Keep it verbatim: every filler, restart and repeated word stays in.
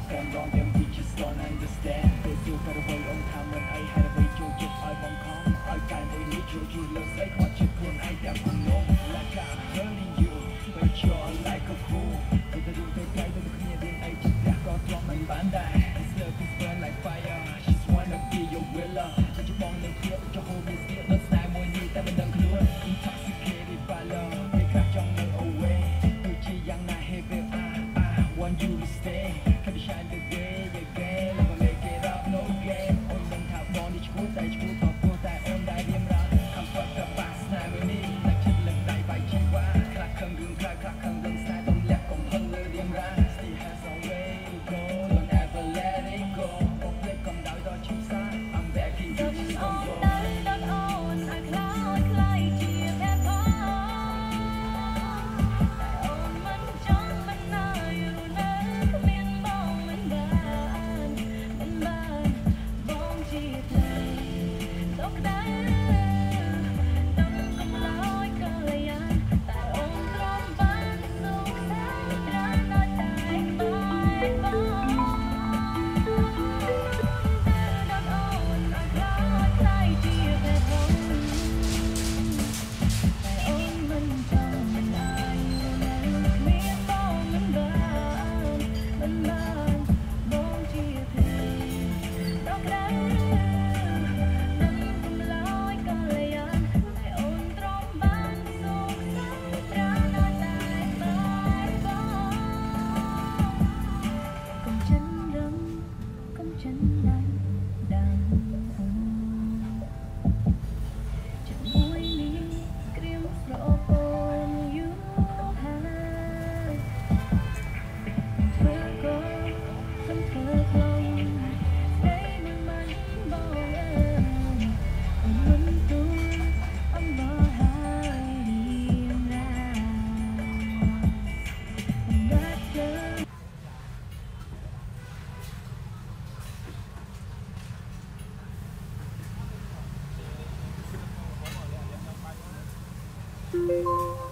កាន់រងទាំងពី just don't understand ពេលសួរក៏រវល់អង្គថាមិនអីហើយអ្វីចូលចិត្តឲ្យបងខំឲ្យកាយមួយនេះជួយជួយលើស្អីខ្វត់ចិត្តខ្លួនឯងទាំងគុំនង like I'm hurting you but you're like a fool ទៅទៅទៅទៅទៅគ្នារៀនអីចិត្តផ្ទះក៏ទ្រាំមិនបានដែរ This love is burn like fire just wanna be your winner ទៅជបងនឹងគ្នាចុះហូរមានស្ទៀកលើស្នេហ៍មួយនេះតែមិនដឹងខ្លួន intoxicated by love ពេលខ្លះចង់នៅ away ដូចជាយ៉ាងណា hey babe I I want you to stay can we shine the day again never make it up no game អូនដឹងថាបងនេះឈ្មោះតែឈ្មោះក៏ព្រោះតែអូនដែលរៀមរាខំគាត់ក៏បាស្នេហ៍មួយនេះតែចិត្តលឹកដៃបាយជីវ៉ាខ្លះខឹងរឿងខ្លះខ្លះខឹងរឿងស្នេហ៍ទំលាក់កំហឹងលើរៀមរា still has a way to go don't ever let it go អូនភ្លេចកំដៅដល់ឈឺសា I'm begging you just don't go ដល់អូនឲ្យខ្លោចខ្លាយជាแค่ផងអូនមិនចង់មិនណាយរនៅគ្មានបងមិនបានមិនបានបងជាផ្លេតកដៅដល់កំឡោយក៏យ៉ាងតែអូនទ្រាំបានសុខសាន្តត្រាណឲ្យតែបាយបងដល់អូនឲ្យខ្លោចខ្លាយជាแค่ផងតែអូនមិនចង់មិនណាយនៅគ្មានបងមិនបានមិនបានបងជាផ្លេតកដៅនឹងកំឡោយក៏យ៉ាងតែអូនទ្រាំបានសុខសាន្តត្រាណឲ្យតែបាយបងកុំចិនរឹងកុំចិនដៃដាំជាមួយនេះក្រៀមស្រពោនយូរហើយធ្វើក៏ខ្ញុំធ្វើខ្លងស្ដីមិនមិនបងអើយអូនមិនទូលអំបោះហើយរៀមរាបាត់ទៅ Thank you.